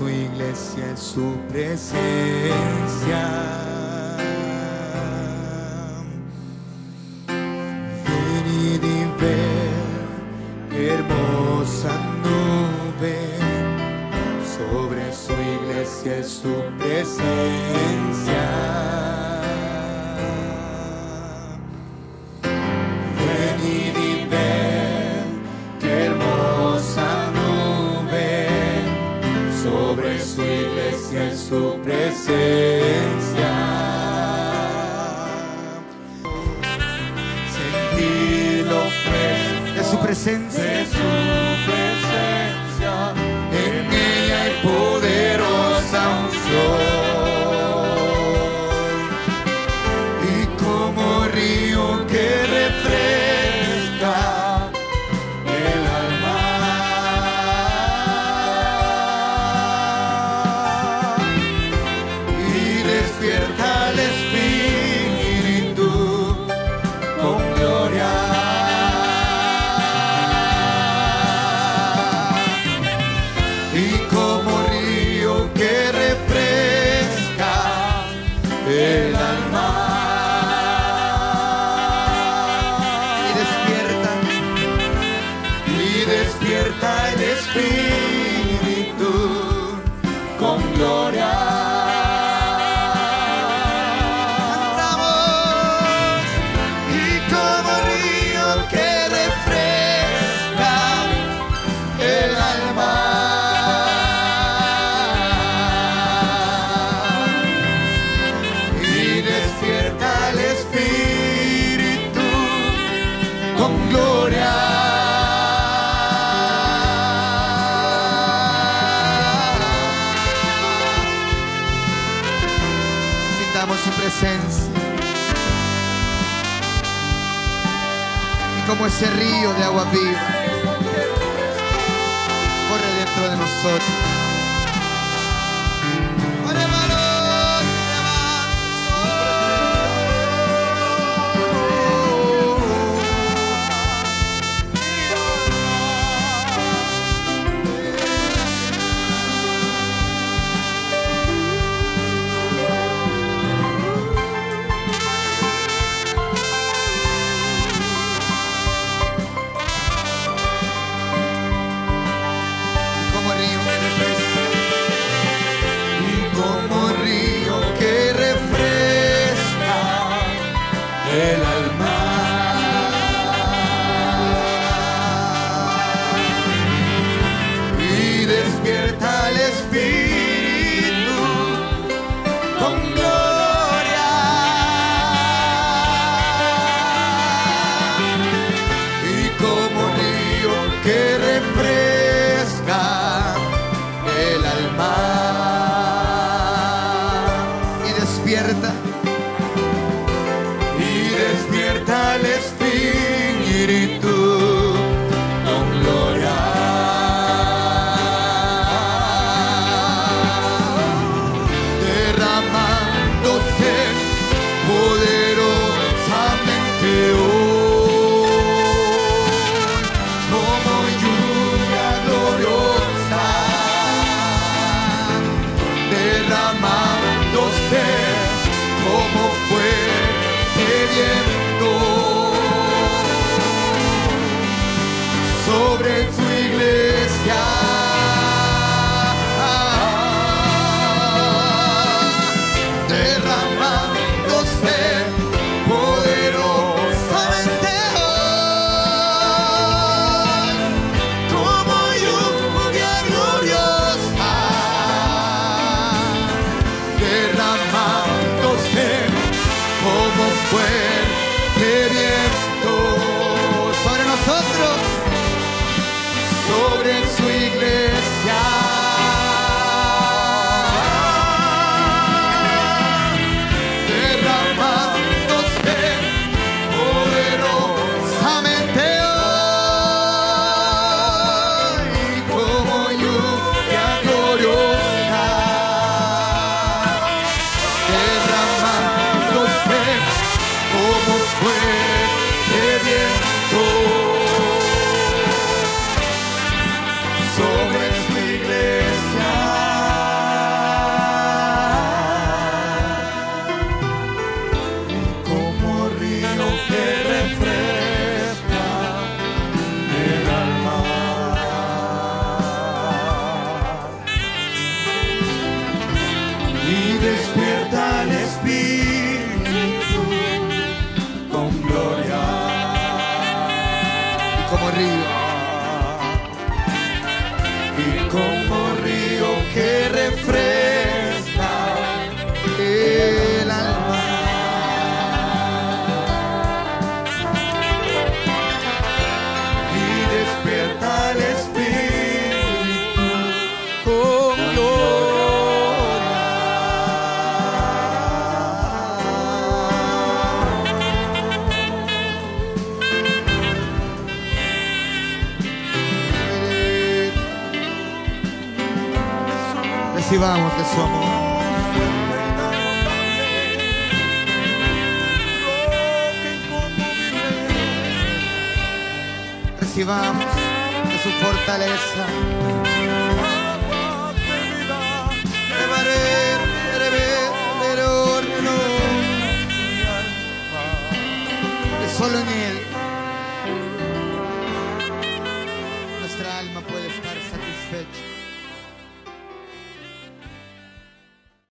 su iglesia en su presencia. Venid y ver qué hermosa nube sobre su iglesia en su presencia. Venid y ver qué hermosa nube sobre su iglesia en su presencia. Sentir lo fresco de su presencia, en ella hay poderosa unción, y como río que refresca el alma, y despierta el espíritu con gloria. Y como río que refresca el alma, y despierta el espíritu con gloria. Cantamos. Y como río que refresca el alma, y despierta el espíritu con gloria. Sintamos su presencia, y como ese río de agua viva corre dentro de nosotros. El alma, y despierta el espíritu con gloria, y como río que refresca el alma, y despierta el espíritu con gloria. Derramándose poderosamente hoy, como lluvia gloriosa, derramándose como fuerte viento. Recibamos de su amor. Recibamos de su fortaleza. Que solo en Él